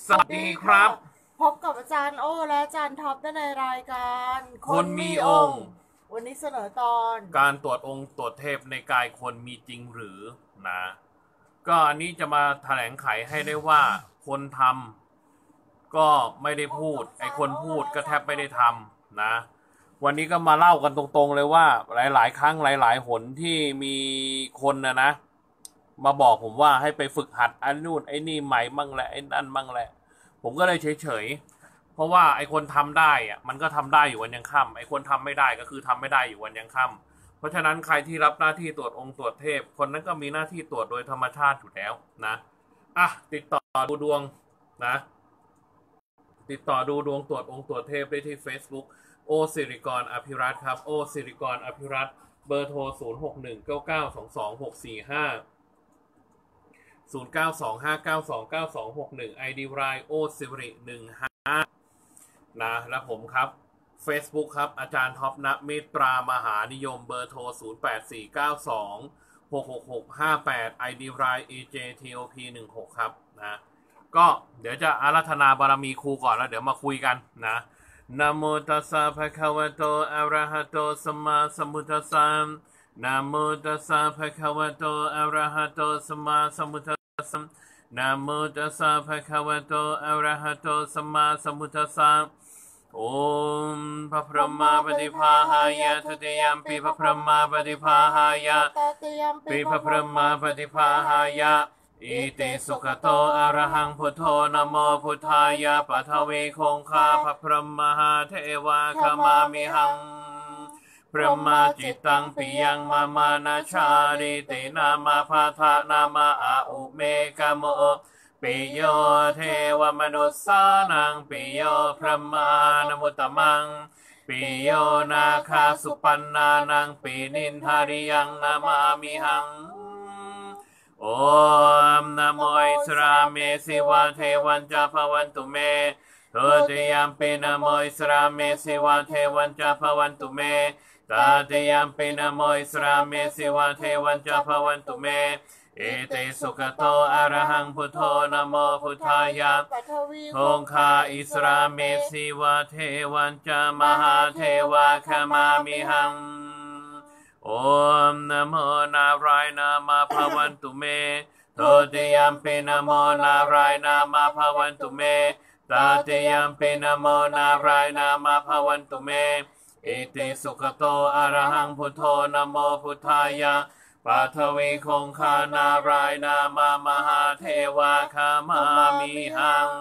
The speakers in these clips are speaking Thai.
สวัสดีครับพบกับอาจารย์โอ้และอาจารย์ท็อปได้ในรายการคนมีองค์วันนี้เสนอตอนการตรวจองค์ตรวจเทพในกายคนมีจริงหรือนะก็อันนี้จะมาแถลงไขให้ได้ว่าคนทำก็ไม่ได้พูดไอ้คนพูดก็แทบไม่ได้ทำนะวันนี้ก็มาเล่ากันตรงๆเลยว่าหลายๆครั้งหลายๆหนที่มีคนนะมาบอกผมว่าให้ไปฝึกหัดอันนู่นไอ้นี่ใหม่มั่งแหละไอ้นั่นมั่งแหละผมก็เลยเฉยๆเพราะว่าไอ้คนทำได้อะมันก็ทำได้อยู่วันยังค่ำไอ้คนทำไม่ได้ก็คือทำไม่ได้อยู่วันยังค่ำเพราะฉะนั้นใครที่รับหน้าที่ตรวจองค์ตรวจเทพคนนั้นก็มีหน้าที่ตรวจโดยธรรมชาติอยู่แล้วนะติดต่อดูดวงนะติดต่อดูดวงตรวจองค์ตรวจเทพได้ที่ Facebook โอสิริกรอภิรัตน์ครับโอสิริกรอภิรัตน์เบอร์โทร0619922645 0925929261 ID รายโอสิริ15นะและผมครับ Facebook ครับอาจารย์ท็อปณมิตรามหานิยมเบอร์โทร0849266658 ID ราย EJTOP16 ครับนะก็เดี๋ยวจะอาราธนาบารมีครูก่อนแล้วเดี๋ยวมาคุยกันนะนะโมตัสสะภะคะวะโตอะระหะโตสัมมาสัมพุทธัสสะนะโมตัสสะภะคะวะโตอะระหะโตสัมมาสัมพุทธัสสะนะโมตัสสะภะคะวะโตอะระหะโตสัมมาสัมพุทธัสสะโอมพระพรหมปฏิภาหายะทุติยมปีพระพรหมปฏิภาหายะปีพระพรหมปฏิภาหายะอิติสุขโตอะระหังพุทโธนะโมพุทธายะปัทวีคงคาพระพรหมหาเทวาคามามิหังพระมาจิตตังปิยังมามานาชาริตินามาพาทานามาอาอุเมกโมปิโยเทวมนุสสานังปิโยพระมานมุตตมังปิโยนาคาสุปันนานังปินินทาริยังนามามิหังโอมนะโมอิสราเมสิวะเทวันจาภวันตุเมทุติยมปินะโมอิสราเมสิวะเทวันจาภวันตุเมตติยมปินะโมอิสราเมสิวะเทวันจาภวันตุเมอิติสุขโตอะระหังพุทโธนะโมพุทธายะคงคาอิสราเมสิวะเทวันจามหาเทวาคามามิหังโอมนะโมนารายณามาภวันตุเมทุติยมปินะโมนารายณามาภวันตุเมตติยมปินะโมนารายณามาภวันตุเมอิติสุขโตอะระหังพุทโธนะโมพุทธายะปัทวีคงคานารายณามามหาเทวาคามามิหัง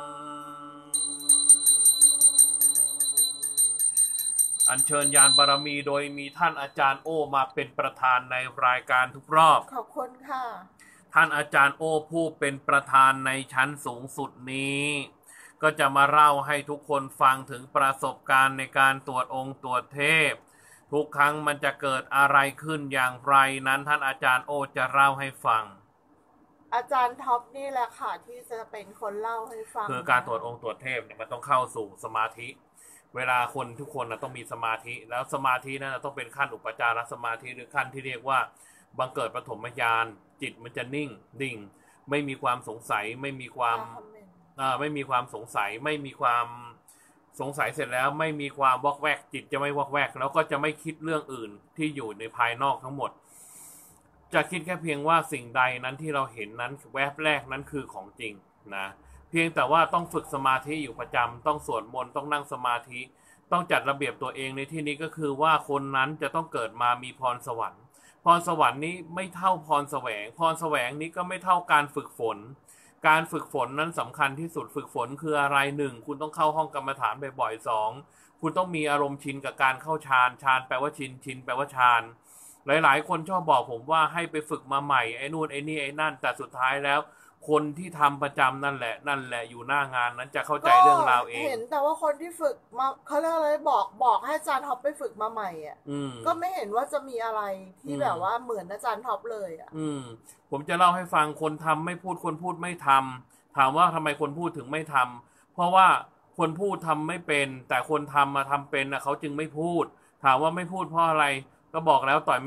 อัญเชิญยานบารมีโดยมีท่านอาจารย์โอมาเป็นประธานในรายการทุกรอบขอบคุณค่ะท่านอาจารย์โอผู้เป็นประธานในชั้นสูงสุดนี้ก็จะมาเล่าให้ทุกคนฟังถึงประสบการณ์ในการตรวจองค์ตรวจเทพทุกครั้งมันจะเกิดอะไรขึ้นอย่างไรนั้นท่านอาจารย์โอจะเล่าให้ฟังอาจารย์ท็อปนี่แหละค่ะที่จะเป็นคนเล่าให้ฟังคือการตรวจองค์ตรวจเทพเนี่ยมันต้องเข้าสู่สมาธิเวลาคนทุกคนนะต้องมีสมาธิแล้วสมาธินั้นต้องเป็นขั้นอุปจารสมาธิหรือขั้นที่เรียกว่าบังเกิดปฐมญาณจิตมันจะนิ่งดิ่งไม่มีความสงสัยไม่มีความสงสัยไม่มีความสงสัยเสร็จแล้วไม่มีความวอกแวกจิตจะไม่วอกแวกแล้วก็จะไม่คิดเรื่องอื่นที่อยู่ในภายนอกทั้งหมดจะคิดแค่เพียงว่าสิ่งใดนั้นที่เราเห็นนั้นแวบแรกนั้นคือของจริงนะเพียงแต่ว่าต้องฝึกสมาธิอยู่ประจำต้องสวดมนต์ต้องนั่งสมาธิต้องจัดระเบียบตัวเองในที่นี้ก็คือว่าคนนั้นจะต้องเกิดมามีพรสวรรค์พรสวรรค์นี้ไม่เท่าพรแสวงพรแสวงนี้ก็ไม่เท่าการฝึกฝนการฝึกฝนนั้นสำคัญที่สุดฝึกฝนคืออะไรหนึ่งคุณต้องเข้าห้องกรรมฐานบ่อยๆสองคุณต้องมีอารมณ์ชินกับการเข้าฌานฌานแปลว่าชินชินแปลว่าฌานหลายๆคนชอบบอกผมว่าให้ไปฝึกมาใหม่ไอ้นู่นไอ้นี่ไอ้นั่นแต่สุดท้ายแล้วคนที่ทำประจำนั่นแหละอยู่หน้างานนั้นจะเข้าใจเรื่องราวเองเห็นแต่ว่าคนที่ฝึกมาเขาเรียกอะไรบอกให้อาจารย์ท็อปไปฝึกมาใหม่อ่ะก็ไม่เห็นว่าจะมีอะไรที่แบบว่าเหมือนอาจารย์ท็อปเลยอ่ะผมจะเล่าให้ฟังคนทำไม่พูดคนพูดไม่ทำถามว่าทำไมคนพูดถึงไม่ทำเพราะว่าคนพูดทำไม่เป็นแต่คนทำมาทำเป็นนะเขาจึงไม่พูดถามว่าไม่พูดเพราะอะไรก็บอกแล้วต่อยไม่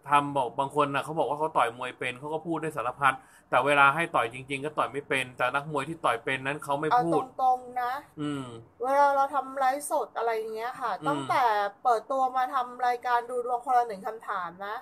ทำบอกบางคนนะเขาบอกว่าเขาต่อยมวยเป็นเขาก็พูดได้สารพัดแต่เวลาให้ต่อยจริงๆก็ต่อยไม่เป็นแต่นักมวยที่ต่อยเป็นนั้นเขาไม่พูดเอาตรงๆนะเวลาเราทำไลฟ์สดอะไรอย่างเงี้ยค่ะตั้งแต่เปิดตัวมาทำรายการดูดวงคนละ1คำถามนะ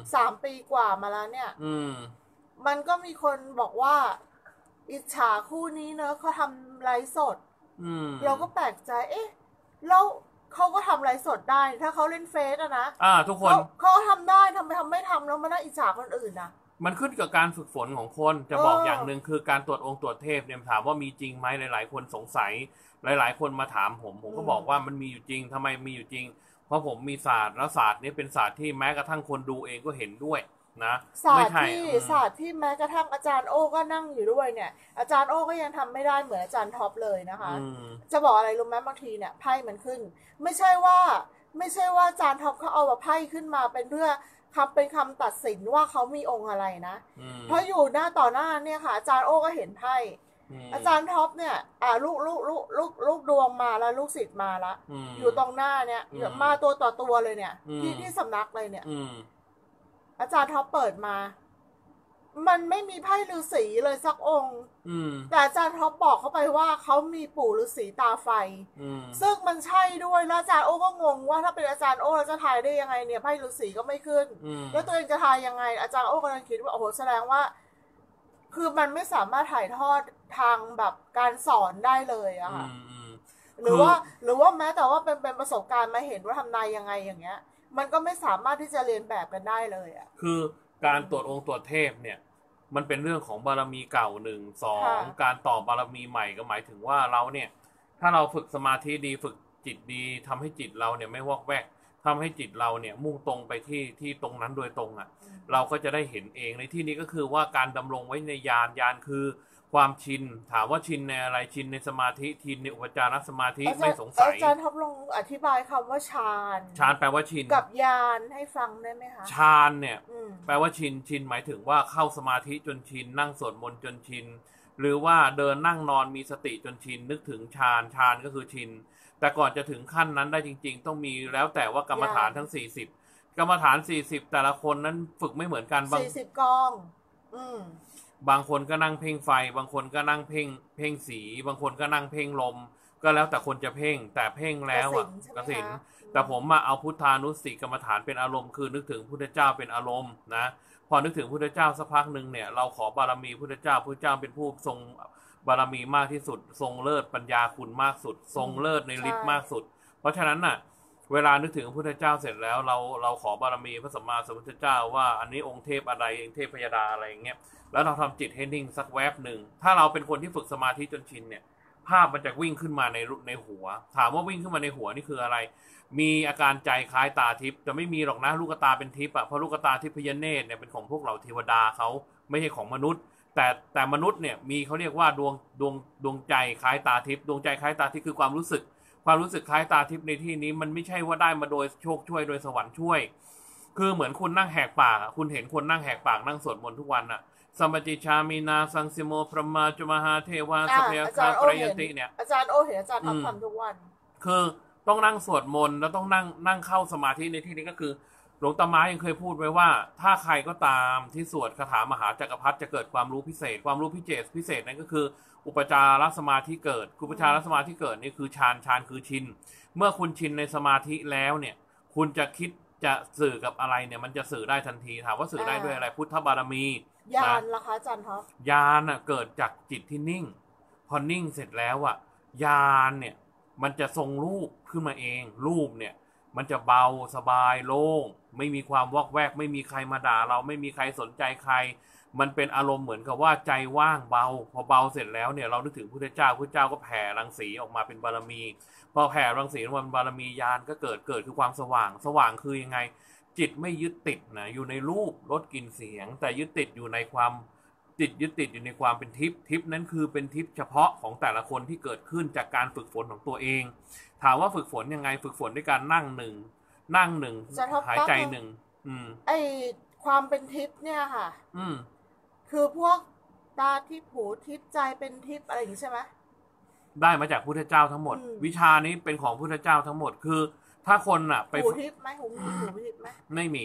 3 ปีกว่ามาแล้วเนี่ยมันก็มีคนบอกว่าอิจฉาคู่นี้เนอะเขาทำไลฟ์สดเราก็แปลกใจเอ๊ะแล้วเขาก็ทำไลฟ์สดได้ถ้าเขาเล่นเฟซอะนะทุกคนเขาทำได้ทำไมไม่ทำแล้วมันน่าอิจฉาคนอื่นนะมันขึ้นกับการฝึกฝนของคนจะบอกอย่างหนึ่งคือการตรวจองค์ตรวจเทพเนี่ยถามว่ามีจริงไหมหลายๆคนสงสัยหลายๆคนมาถามผมก็บอกว่ามันมีอยู่จริงทำไมมีอยู่จริงเพราะผมมีศาสตร์แล้วศาสตร์นี้เป็นศาสตร์ที่แม้กระทั่งคนดูเองก็เห็นด้วยนะศาสตร์ที่แม้กระทั่งอาจารย์โอ้ก็นั่งอยู่ด้วยเนี่ยอาจารย์โอ้ก็ยังทำไม่ได้เหมือนอาจารย์ท็อปเลยนะคะจะบอกอะไรรู้ไหมบางทีเนี่ยไพ่มันขึ้นไม่ใช่ว่าอาจารย์ท็อปเขาเอาแบบไพ่ขึ้นมาเป็นเพื่อเป็นคำตัดสินว่าเขามีองค์อะไรนะเพราะอยู่หน้าต่อหน้าเนี่ยค่ะอาจารย์โอ้ก็เห็นไพ่อาจารย์ท็อปเนี่ยลูกดวงมาแล้วลูกศิษย์มาแล้วอยู่ตรงหน้าเนี่ยมาตัวต่อตัวเลยเนี่ยที่สำนักเลยเนี่ยอาจารย์ท็อปเปิดมามันไม่มีไพ่ฤาษีเลยสักองค์แต่อาจารย์ท็อปบอกเขาไปว่าเขามีปู่ฤาษีตาไฟซึ่งมันใช่ด้วยแล้วอาจารย์โอ้ก็งงว่าถ้าเป็นอาจารย์โอ้จะทายได้ยังไงเนี่ยไพ่ฤาษีก็ไม่ขึ้นแล้วตัวเองจะทายยังไงอาจารย์โอ้ก็เลยคิดว่าโอ้โหแสดงว่าคือมันไม่สามารถถ่ายทอดทางแบบการสอนได้เลยอะค่ะหรือว่าแม้แต่ว่าเป็นประสบการณ์มาเห็นว่าทำนายยังไงอย่างเงี้ยมันก็ไม่สามารถที่จะเรียนแบบกันได้เลยอ่ะคือการตรวจองค์ตรวจเทพเนี่ยมันเป็นเรื่องของบารมีเก่า1 2การต่อบารมีใหม่ก็หมายถึงว่าเราเนี่ยถ้าเราฝึกสมาธิดีฝึกจิตดีทำให้จิตเราเนี่ยไม่วอกแวกทำให้จิตเราเนี่ยมุ่งตรงไปที่ตรงนั้นโดยตรงอ่ะเราก็จะได้เห็นเองในที่นี้ก็คือว่าการดำรงไว้ในญาณคือความชินถามว่าชินในอะไรชินในสมาธิชินในอุปจารสมาธิไม่สงสัยอาจารย์ท็อปลงอธิบายคำว่าฌานแปลว่าชินกับญาณให้ฟังได้ไหมคะฌานเนี่ยแปลว่าชินหมายถึงว่าเข้าสมาธิจนชินนั่งสวดมนต์จนชินหรือว่าเดินนั่งนอนมีสติจนชินนึกถึงฌานก็คือชินแต่ก่อนจะถึงขั้นนั้นได้จริงๆต้องมีแล้วแต่ว่ากรรมฐานทั้ง40กรรมฐาน40แต่ละคนนั้นฝึกไม่เหมือนกันบาง40กองบางคนก็นั่งเพ่งไฟบางคนก็นั่งเพ่งสีบางคนก็นั่งเพ่งลมก็แล้วแต่คนจะเพ่งแต่เพ่งแล้วอ่ะกสิณแต่ผมมาเอาพุทธานุสติกรรมฐานเป็นอารมณ์คือนึกถึงพุทธเจ้าเป็นอารมณ์นะพอนึกถึงพุทธเจ้าสักพักหนึ่งเนี่ยเราขอบารมีพุทธเจ้าเป็นผู้ทรงบารมีมากที่สุดทรงเลิศปัญญาคุณมากสุดทรงเลิศในฤทธิ์มากสุดเพราะฉะนั้นน่ะเวลานึกถึงพระพุทธเจ้าเสร็จแล้วเราขอบารมีพระสัมมาสัมพุทธเจ้าว่าอันนี้องค์เทพอะไรเทพพยดาอะไรอย่างเงี้ยแล้วเราทำจิตให้นิ่งสักแวบหนึ่งถ้าเราเป็นคนที่ฝึกสมาธิจนชินเนี่ยภาพมันจะวิ่งขึ้นมาในหัวถามว่าวิ่งขึ้นมาในหัวนี่คืออะไรมีอาการใจคล้ายตาทิพย์จะไม่มีหรอกนะลูกตาเป็นทิพย์อ่ะเพราะลูกตาทิพยเนตรเนี่ยเป็นของพวกเราเทวดาเขาไม่ใช่ของมนุษย์แต่มนุษย์เนี่ยมีเขาเรียกว่าดวงใจคล้ายตาทิพย์ดวงใจคล้ายตาทิพย์คือความรู้สึกคล้ายตาทิพย์ในที่นี้มันไม่ใช่ว่าได้มาโดยโชคช่วยโดยสวรรค์ช่วยคือเหมือนคุณนั่งแหกปากคุณเห็นคนนั่งแหกปากนั่งสวดมนต์ทุกวันอ่ะสัมปติชามีนาสังสิโมพรหมาจุมหาเทวาสัพยาคาปรยติเนี่ยอาจารย์โอเห็นอาจารย์ทำทุกวันคือต้องนั่งสวดมนต์แล้วต้องนั่งเข้าสมาธิในที่นี้ก็คือหลวงตาม้ายังเคยพูดไว้ว่าถ้าใครก็ตามที่สวดคาถามหาจักรพรรดิจะเกิดความรู้พิเศษความรู้พิเศษนั่นก็คืออุปจารสมาธิเกิดอุปจารสมาธิเกิดนี่คือฌานคือชินเมื่อคุณชินในสมาธิแล้วเนี่ยคุณจะคิดจะสื่อกับอะไรเนี่ยมันจะสื่อได้ทันทีถามว่าสื่อได้ด้วยอะไรพุทธบารมีญาณล่ะคะอาจารย์ครับญาณเกิดจากจิตที่นิ่งพอนิ่งเสร็จแล้วญาณเนี่ยมันจะทรงรูปขึ้นมาเองรูปเนี่ยมันจะเบาสบายโล่งไม่มีความวอกแวกไม่มีใครมาด่าเราไม่มีใครสนใจใครมันเป็นอารมณ์เหมือนกับว่าใจว่างเบาพอเบาเสร็จแล้วเนี่ยเรานึกถึงพระพุทธเจ้าก็แผ่รังสีออกมาเป็นบารมีพอแผ่รังสีออกมาเป็นบารมีญาณก็เกิดคือความสว่างคือยังไงจิตไม่ยึดติดนะอยู่ในรูปรสกลิ่นเสียงแต่ยึดติดอยู่ในความเป็นทิพย์นั้นคือเป็นทิพย์เฉพาะของแต่ละคนที่เกิดขึ้นจากการฝึกฝนของตัวเองถามว่าฝึกฝนยังไงฝึกฝนด้วยการนั่งหนึ่งหายใจหนึ่งไอความเป็นทิพย์เนี่ยค่ะคือพวกตาทิพย์หูทิพย์ใจเป็นทิพย์อะไรอย่างนี้ใช่ไหมได้มาจากพุทธเจ้าทั้งหมดวิชานี้เป็นของพุทธเจ้าทั้งหมดคือถ้าคนไปหูทิพย์ไหมหูทิพย์ไหมไม่มี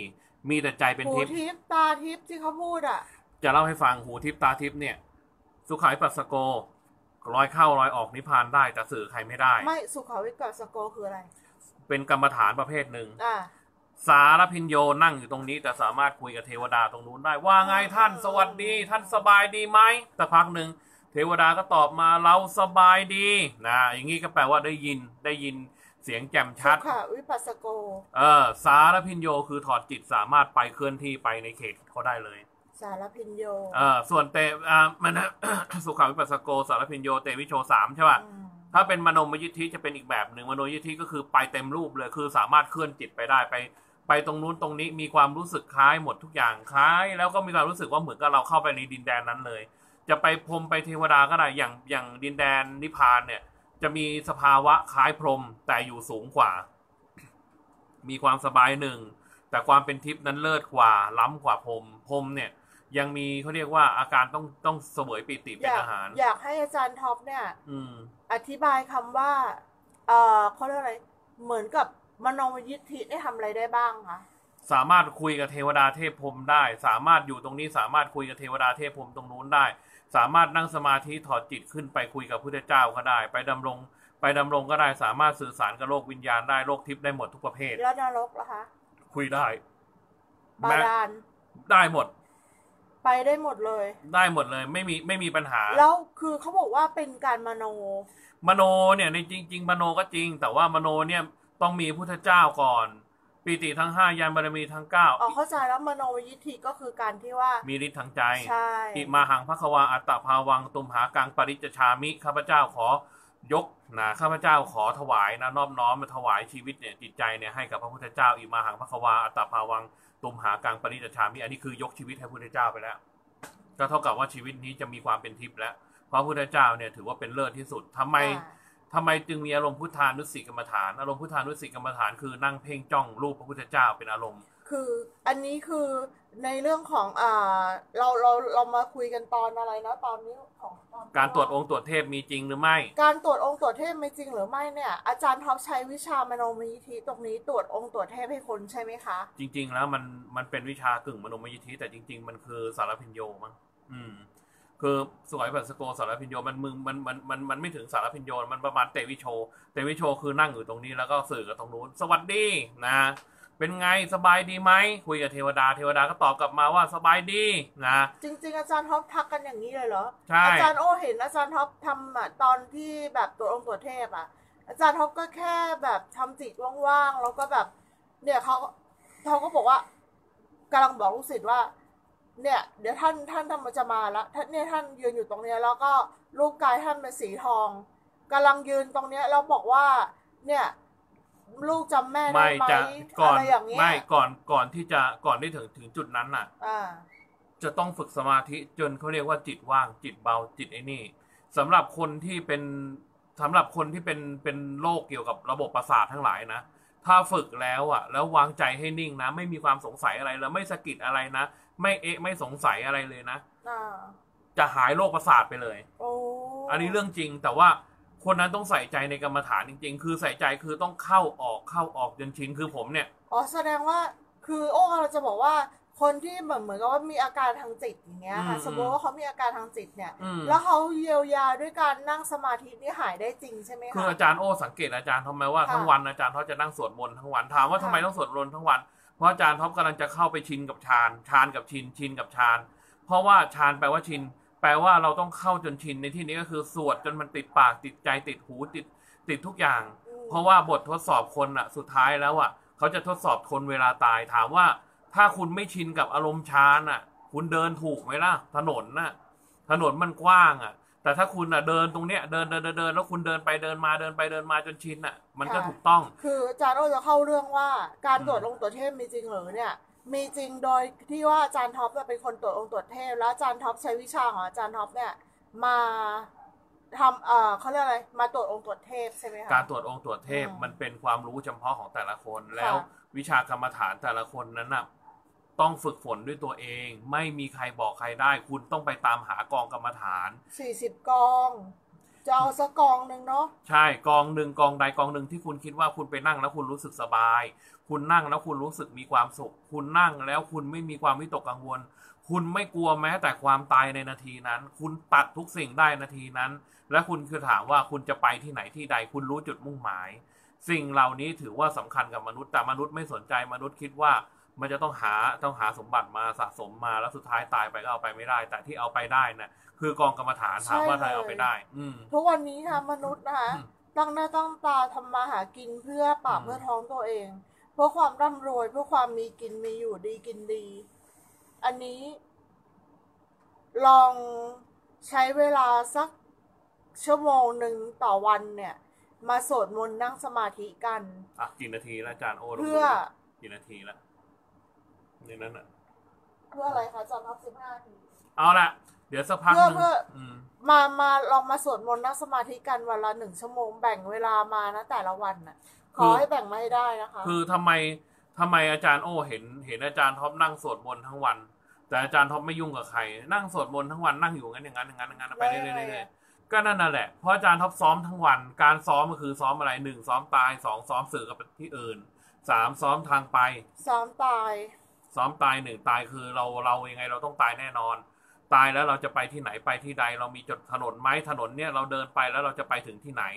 มีแต่ใจเป็นหูทิพย์ทิพย์ตาทิพย์ที่เขาพูดอ่ะจะเล่าให้ฟังหูทิพย์ตาทิพย์เนี่ยสุขาวิปัสสโกลอยเข้าลอยออกนิพพานได้แต่สื่อใครไม่ได้ไม่สุขาวิปัสสโกคืออะไรเป็นกรรมฐานประเภทหนึ่งสารพิญโยนั่งอยู่ตรงนี้แต่สามารถคุยกับเทวดาตรงนู้นได้ว่าไงท่านสวัสดีท่านสบายดีไหมแต่พักหนึ่งเทวดาก็ตอบมาเราสบายดีนะอย่างนี้ก็แปลว่าได้ยินเสียงแจ่มชัดสุขาวิปัสสโกสารพิญโยคือถอดจิตสามารถไปเคลื่อนที่ไปในเขตเขาได้เลยสารพิญโยส่วนเตมัน สุขาวิปัสสโกสารพิญโยเตวิโช3ใช่ป่ะถ้าเป็นมโนมยิทธิจะเป็นอีกแบบหนึ่งมโนยิทธิก็คือไปเต็มรูปเลยคือสามารถเคลื่อนจิตไปได้ไปตรงนู้นตรงนี้มีความรู้สึกคล้ายหมดทุกอย่างคล้ายแล้วก็มีความรู้สึกว่าเหมือนกับเราเข้าไปในดินแดนนั้นเลยจะไปพรหมไปเทวดาก็ได้อย่างดินแดนนิพพานเนี่ยจะมีสภาวะคล้ายพรหมแต่อยู่สูงกว่ามีความสบายหนึ่งแต่ความเป็นทิพย์นั้นเลิศกว่าล้ำกว่าพรหมเนี่ยยังมีเขาเรียกว่าอาการต้องเสวยปิติเป็นอาหารอยากให้อาจารย์ท็อปเนี่ยอธิบายคำว่าเขาเรียกอะไรเหมือนกับมโนยิทธิได้ทำอะไรได้บ้างคะสามารถคุยกับเทวดาเทพพรหมได้สามารถอยู่ตรงนี้สามารถคุยกับเทวดาเทพพรหมตรงนู้นได้สามารถนั่งสมาธิถอดจิตขึ้นไปคุยกับพระพุทธเจ้าก็ได้ไปดำรงก็ได้สามารถสื่อสารกับโลกวิญญาณได้โลกทิพย์ได้หมดทุกประเภทแล้วนรกล่ะคะคุยได้บาดาลได้หมดไปได้หมดเลยได้หมดเลยไม่มีปัญหาแล้วคือเขาบอกว่าเป็นการมโนเนี่ยในจริงมโนก็จริงแต่ว่ามโนเนี่ยต้องมีพุทธเจ้าก่อนปีติทั้ง5ยานบารมีทั้ง9 เข้าใจแล้วมโนยิทธิก็คือการที่ว่ามีฤทธิ์ทางใจใช่อิมาหังภควาอัตตภาวังตุมหากังปริจจชามิข้าพเจ้าขอยกนะข้าพเจ้าขอถวายนะนอบน้อมมาถวายชีวิตเนี่ยจิตใจเนี่ยให้กับพระพุทธเจ้าอิมาหังภควาอัตตภาวังตุมหากังปริจจชามิอันนี้คือยกชีวิตให้พระพุทธเจ้าไปแล้วก็เท่ากับว่าชีวิตนี้จะมีความเป็นทิพย์แล้วเพราะพระพุทธเจ้าเนี่ยถือว่าเป็นเลิศที่สุดทำไมจึงมีอารมณ์พุทธานุสติกรรมฐานอารมณ์พุทธานุสติกรรมฐานคือนั่งเพ่งจ้องรูปพระพุทธเจ้าเป็นอารมณ์คืออันนี้คือในเรื่องของเรามาคุยกันตอนอะไรนะตอนนี้ของการตรวจองค์ตรวจเทพมีจริงหรือไม่การตรวจองค์ตรวจเทพมีจริงหรือไม่เนี่ยอาจารย์ท็อปใช้วิชามโนมยิทธิตรงนี้ตรวจองค์ตรวจเทพให้คนใช่ไหมคะจริงๆแล้วมันเป็นวิชากึ่งมโนมยิทธิแต่จริงๆมันคือสารพิญโยมั้งคือสุขาวิปัสสโกสารพิญโยมันไม่ถึงสารพิญโยมันประมาณเตวิโชคือนั่งอยู่ตรงนี้แล้วก็สื่อกับตรงนู้นสวัสดีนะเป็นไงสบายดีไหมคุยกับเทวดาก็ตอบกลับมาว่าสบายดีนะจริงๆอาจารย์ท็อปทักกันอย่างนี้เลยเหรอใช่อาจารย์โอเห็นอาจารย์ท็อปทำตอนที่แบบตัวองค์ตัวเทพอาจารย์ท็อปก็แค่แบบทำจิตว่างๆแล้วก็แบบเนี่ยเขาก็บอกว่ากำลังบอกลูกศิษย์ว่าเนี่ยเดี๋ยวท่านจะมาแล้วท่านยืนอยู่ตรงนี้แล้วก็รูปกายท่านเป็นสีทองกำลังยืนตรงนี้แล้วบอกว่าเนี่ยลูกจำแม่ได้ไหมอะไรอย่างเงี้ยไม่ก่อนที่ถึงจุดนั้นน่ะจะต้องฝึกสมาธิจนเขาเรียกว่าจิตว่างจิตเบาจิตไอ้นี่สำหรับคนที่เป็นโรคเกี่ยวกับระบบประสาททั้งหลายนะถ้าฝึกแล้วแล้ววางใจให้นิ่งนะไม่มีความสงสัยอะไรแล้วไม่สะกิดอะไรนะไม่สงสัยอะไรเลยนะจะหายโรคประสาทไปเลยอันนี้เรื่องจริงแต่ว่าคนนั้นต้องใส่ใจในกรรมฐานจริงๆคือใส่ใจคือต้องเข้าออกจนชินคือผมเนี่ยแสดงว่าคือเราจะบอกว่าคนที่เหมือนกับว่ามีอาการทางจิตอย่างเงี้ยค่ะสมมติว่าเขามีอาการทางจิตเนี่ยแล้วเขาเยียวยาด้วยการนั่งสมาธินี่หายได้จริงใช่ไหมคะคืออาจารย์สังเกตอาจารย์ทำไมว่าทั้งวันอาจารย์เขาจะนั่งสวดมนต์ทั้งวันถามว่าทำไมต้องสวดมนต์ทั้งวันเพราะอาจารย์ท็อปกำลังจะเข้าไปชินกับฌานกับชินกับฌานเพราะว่าฌานแปลว่าชินแปลว่าเราต้องเข้าจนชินในที่นี้ก็คือสวดจนมันติดปากติดใจติดหูติดทุกอย่างเพราะว่าบททดสอบคนสุดท้ายแล้วเขาจะทดสอบคนเวลาตายถามว่าถ้าคุณไม่ชินกับอารมณ์ฌานคุณเดินถูกไหมล่ะถนนมันกว้างแต่ถ้าคุณเดินตรงเนี้ยเดินแล้วคุณเดินไปเดินมาจนชินมันก็ถูกต้องคืออาจารย์จะเข้าเรื่องว่าการตรวจองค์ตรวจเทพมีจริงหรือเนี่ยมีจริงโดยที่ว่าอาจารย์ท็อปเป็นคนตรวจองค์ตรวจเทพแล้วอาจารย์ท็อปใช้วิชาของอาจารย์ท็อปเนี่ยมาทำเขาเรียกอะไรมาตรวจองค์ตรวจเทพใช่ไหมคะการตรวจองค์ตรวจเทพมันเป็นความรู้เฉพาะของแต่ละคนแล้ววิชากรรมฐานแต่ละคนนั้นต้องฝึกฝนด้วยตัวเองไม่มีใครบอกใครได้คุณต้องไปตามหากองกรรมฐาน 40 กองจะเอาสักกองหนึ่งเนาะใช่กองหนึ่งกองใดกองหนึ่งที่คุณคิดว่าคุณไปนั่งแล้วคุณรู้สึกสบายคุณนั่งแล้วคุณรู้สึกมีความสุขคุณนั่งแล้วคุณไม่มีความวิตกกังวลคุณไม่กลัวแม้แต่ความตายในนาทีนั้นคุณตัดทุกสิ่งได้นาทีนั้นและคุณคือถามว่าคุณจะไปที่ไหนที่ใดคุณรู้จุดมุ่งหมายสิ่งเหล่านี้ถือว่าสำคัญกับมนุษย์แต่มนุษย์ไม่สนใจมนุษย์คิดว่ามันจะต้องหาสมบัติมาสะสมมาแล้วสุดท้ายตายไปก็เอาไปไม่ได้แต่ที่เอาไปได้นะคือกองกรรมฐานถามว่าใครเอาไปได้ทุกวันนี้ค่ะมนุษย์นะคะตั้งหน้าตั้งตาทำมาหากินเพื่อปากเพื่อท้องตัวเองเพื่อความร่ำรวยเพื่อความมีกินมีอยู่ดีกินดีอันนี้ลองใช้เวลาสักชั่วโมงหนึ่งต่อวันเนี่ยมาสวดมนต์นั่งสมาธิกันกี่นาทีแล้วอาจารย์โอเพื่อกี่นาทีแล้วในนั้นอ่ะเพื่ออะไรคะอาจารย์ครับ15 นาทีเอาละเดี๋ยวสักพักนึงมาลองมาสวดมนต์นั่งสมาธิกันวันละ1 ชั่วโมงแบ่งเวลามานะแต่ละวันน่ะขอให้แบ่งมาให้ได้นะคะคือทำไมอาจารย์โอเห็นอาจารย์ท็อปนั่งสวดมนต์ทั้งวันแต่อาจารย์ท็อปไม่ยุ่งกับใครนั่งสวดมนต์ทั้งวันนั่งอยู่งั้นอย่างนั้นไปเรื่อยๆก็นั่นแหละเพราะอาจารย์ท็อปซ้อมทั้งวันการซ้อมก็คือซ้อมอะไร1ซ้อมตาย2ซ้อมสื่อกับที่อื่น3ซ้อมทางไปซ้อมตาย 1ตายคือเรายังไงเราต้องตายแน่นอนตายแล้วเราจะไปที่ไหนไปที่ใดเรามีจุดถนนไหมถนนเนี่ยเราเดินไปแล้วเราจะไปถึงที่ไหน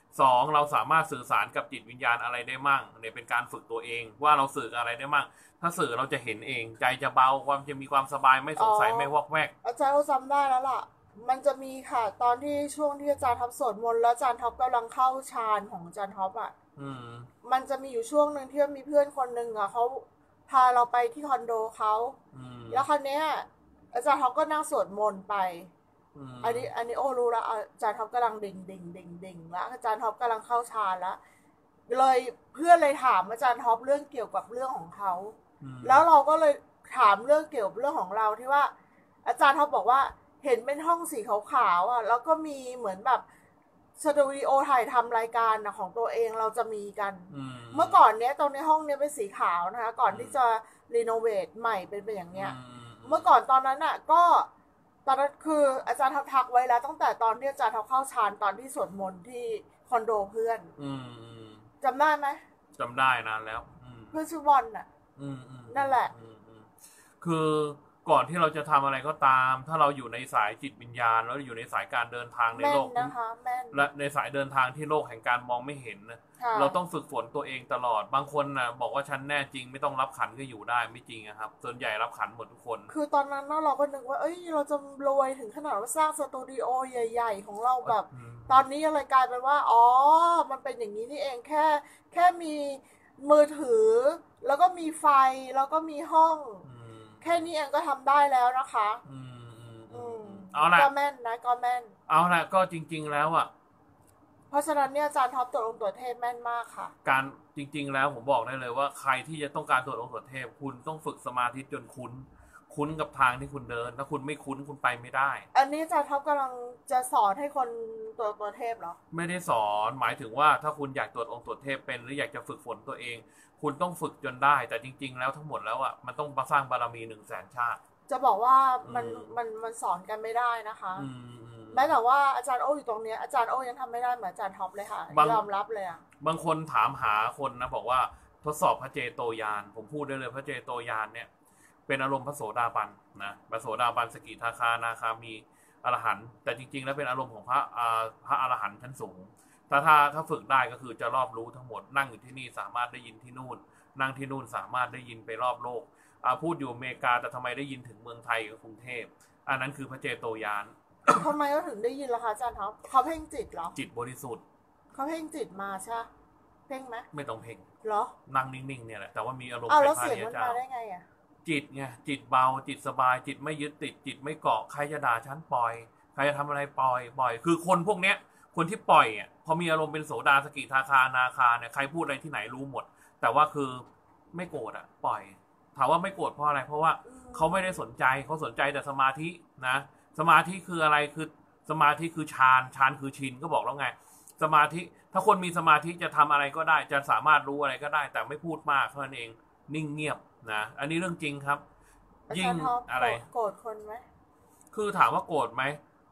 2เราสามารถสื่อสารกับจิตวิญญาณอะไรได้มั่งเนี่ยเป็นการฝึกตัวเองว่าเราสื่ออะไรได้มั่งถ้าสื่อเราจะเห็นเองใจจะเบาความจะมีความสบายไม่สงสัยไม่วอกแวกอาจารย์จำได้แล้วล่ะมันจะมีค่ะตอนที่ช่วงที่อาจารย์ท็อปสวดมนต์แล้วอาจารย์ท็อปกำลังเข้าฌานของอาจารย์ท็อปอ่ะมันจะมีอยู่ช่วงหนึ่งที่มีเพื่อนคนหนึ่งอ่ะเขาพาเราไปที่คอนโดเขาแล้วคราวนี้อาจารย์ท็อปก็นั่งสวดมนต์ไปอันนี้โอ้รู้แล้วอาจารย์ท็อปกำลังดิ่งแล้วอาจารย์ท็อปกำลังเข้าฌานแล้วเลยเพื่อนเลยถามอาจารย์ท็อปเรื่องเกี่ยวกับเรื่องของเขาแล้วเราก็เลยถามเรื่องเกี่ยวกับเรื่องของเราที่ว่าอาจารย์ท็อปบอกว่าเห็นเป็นห้องสีขาวๆอ่ะแล้วก็มีเหมือนแบบสตูดิโอถ่ายทำรายการนะของตัวเองเราจะมีกันเมื่อก่อนเนี้ยตรงในห้องเนี้ยเป็นสีขาวนะคะก่อนที่จะรีโนเวทใหม่เป็นอย่างเนี้ยเมื่อก่อนตอนนั้นอ่ะก็ตอนนั้นคืออาจารย์ทักไว้แล้วตั้งแต่ตอนที่อาจารย์เข้าฌานตอนที่สวดมนต์ที่คอนโดเพื่อนจำได้ไหมจำได้นานแล้วเพื่อนชื่อบอลน่ะนั่นแหละคือก่อนที่เราจะทำอะไรก็ตามถ้าเราอยู่ในสายจิตวิญญาณแล้วอยู่ในสายการเดินทางในโลกและในสายเดินทางที่โลกแห่งการมองไม่เห็นนะเราต้องฝึกฝนตัวเองตลอดบางคนนะบอกว่าฉันแน่จริงไม่ต้องรับขันก็อยู่ได้ไม่จริงครับส่วนใหญ่รับขันหมดทุกคนคือตอนนั้นเราก็นึกว่าเอ้ยเราจะรวยถึงขนาดว่าสร้างสตูดิโอใหญ่ๆของเราแบบตอนนี้อะไรกลายเป็นว่าอ๋อมันเป็นอย่างนี้นี่เองแค่มีมือถือแล้วก็มีไฟแล้วก็มีห้องแค่นี้เองก็ทำได้แล้วนะคะเอาละก็แม่นนะก็แม่นเอาละก็จริงๆแล้วอ่ะเพราะฉะนั้นเนี่ยอาจารย์ท็อปตรวจองค์ตรวจเทพแม่นมากค่ะการจริงๆแล้วผมบอกได้เลยว่าใครที่จะต้องการตรวจองค์ตรวจเทพคุณต้องฝึกสมาธิจนคุ้นกับทางที่คุณเดินถ้าคุณไม่คุ้นคุณไปไม่ได้อันนี้อาจารย์ท็อปกำลังจะสอนให้คนตรวจองค์ตรวจเทพเหรอไม่ได้สอนหมายถึงว่าถ้าคุณอยากตรวจองค์ตรวจเทพเป็นหรืออยากจะฝึกฝนตัวเองคุณต้องฝึกจนได้แต่จริงๆแล้วทั้งหมดแล้วอ่ะมันต้องมาสร้างบารมี100,000 ชาติจะบอกว่ามันสอนกันไม่ได้นะคะแม้แต่ว่าอาจารย์โออยู่ตรงนี้อาจารย์โอยังทำไม่ได้เหมือนอาจารย์ท็อปเลยค่ะยอมรับเลยอ่ะบางคนถามหาคนนะบอกว่าทดสอบพระเจโตญาณผมพูดได้เลยพระเจโตญาณเนี่ยเป็นอารมณ์พระโสดาบันนะพระโสดาบันสกิทาคานาคามีอรหันต์แต่จริงๆแล้วเป็นอารมณ์ของพระอรหันต์ชั้นสูงถ้าฝึกได้ก็คือจะรอบรู้ทั้งหมดนั่งอยู่ที่นี่สามารถได้ยินที่นู่นนั่งที่นู่นสามารถได้ยินไปรอบโลกพูดอยู่อเมริกาแต่ทำไมได้ยินถึงเมืองไทยกับกรุงเทพอันนั้นคือพระเจโตญาณทำไมเขาถึงได้ยินล่ะคะอาจารย์ท็อปเขาเพ่งจิตเหรอจิตบริสุทธิ์เขาเพ่งจิตมาใช่เพ่งไหมไม่ต้องเพ่งเหรอนั่งนิ่งๆเนี่ยแหละแต่ว่ามีอารมณ์แล้วเสียงมันมาได้ไงอ่ะจิตไงจิตเบาจิตสบายจิตไม่ยึดติดจิตไม่เกาะใครจะด่าฉันปล่อยใครจะทำอะไรปล่อยคือคนพวกเนี้ยคนที่ปล่อยอ่ะพอมีอารมณ์เป็นโสดาสกิทาคานาคาเนี่ยใครพูดอะไรที่ไหนรู้หมดแต่ว่าคือไม่โกรธอ่ะปล่อยถามว่าไม่โกรธเพราะอะไรเพราะว่าเขาไม่ได้สนใจเขาสนใจแต่สมาธินะสมาธิคืออะไรคือสมาธิคือฌานคือชินก็บอกแล้วไงสมาธิถ้าคนมีสมาธิจะทำอะไรก็ได้จะสามารถรู้อะไรก็ได้แต่ไม่พูดมากเท่านั้นเองนิ่งเงียบนะอันนี้เรื่องจริงครับยิ่งอะไรโกรธคนไหมคือถามว่าโกรธไหม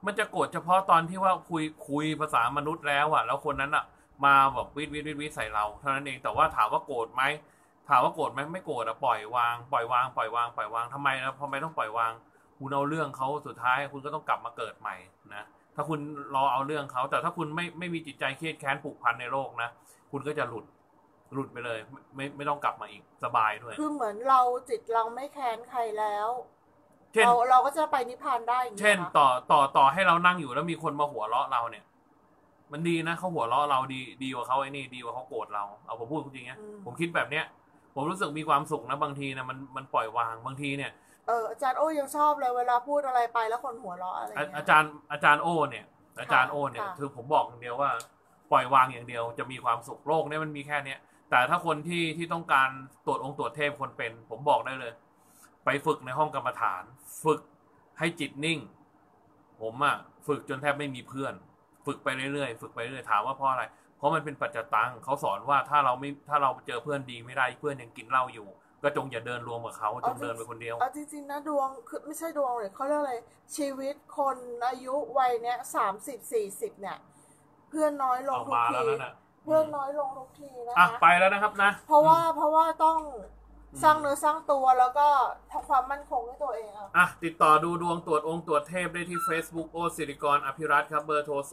มันจะโกรธเฉพาะตอนที่ว่าคุยภาษามนุษย์แล้วแล้วคนนั้นมาแบบวิใส่เราเท่านั้นเองแต่ว่าถามว่าโกรธไหมไม่โกรธปล่อยวางทำไมนะทำไมต้องปล่อยวางคุณเอาเรื่องเขาสุดท้ายคุณก็ต้องกลับมาเกิดใหม่นะถ้าคุณรอเอาเรื่องเขาแต่ถ้าคุณไม่มีจิตใจเครียดแค้นผูกพันในโลกนะคุณก็จะหลุดไปเลยไม่ต้องกลับมาอีกสบายด้วยคือเหมือนจิตเราไม่แค้นใครแล้วเราก็จะไปนิพพานได้อย่างนี้เช่นต่อให้เรานั่งอยู่แล้วมีคนมาหัวเราะเราเนี่ยมันดีนะเขาหัวเราะเราดีกว่าเขาไอ้นี่ดีกว่าเขาโกรธเราเอาผมพูดจริงๆนะผมคิดแบบเนี้ยผมรู้สึกมีความสุขนะบางทีนะมันปล่อยวางบางทีเนี่ยอาจารย์โอ้ยังชอบเลยเวลาพูดอะไรไปแล้วคนหัวเราะอะไรอาจารย์โอ้เนี่ยคือผมบอกอย่างเดียวว่าปล่อยวางอย่างเดียวจะมีความสุขโลกนี้มันมีแค่เนี้ยแต่ถ้าคนที่ต้องการตรวจเทพคนเป็นผมบอกได้เลยไปฝึกในห้องกรรมฐานฝึกให้จิตนิ่งผมฝึกจนแทบไม่มีเพื่อนฝึกไปเรื่อยถามว่าเพราะอะไรเพราะมันเป็นปัจจตังเขาสอนว่าถ้าเราเจอเพื่อนดีไม่ได้เพื่อนยังกินเหล้าอยู่ก็จงอย่าเดินรวมกับเขาจงเดินไปคนเดียวจริงๆนะดวงคือไม่ใช่ดวงเลยเขาเรียกอะไรชีวิตคนอายุวัยเนี้ย30-40เนี่ยเพื่อนน้อยลงทุกทีเพื่อนน้อยลงทุกทีนะคะไปแล้วนะครับนะเพราะว่าต้องสร้างเนื้อสร้างตัวแล้วก็ทำความมั่นคงให้ตัวเองติดต่อดูดวงตรวจเทพได้ที่ Facebook โอสิริกรอภิรัตน์ครับเบอร์โทร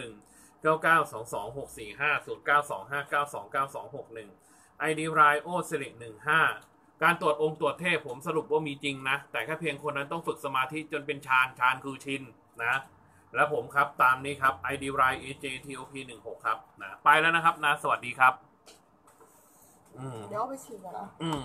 061-9922-645 ID รายโอสิริ15การตรวจเทพผมสรุปว่ามีจริงนะแต่แค่เพียงคนนั้นต้องฝึกสมาธิจนเป็นฌานคือชินนะแล้วผมครับตามนี้ครับ ID ราย AJTOP 16ครับนะไปแล้วนะครับนะสวัสดีครับเดี๋ยวไปฉีดก่อนนะ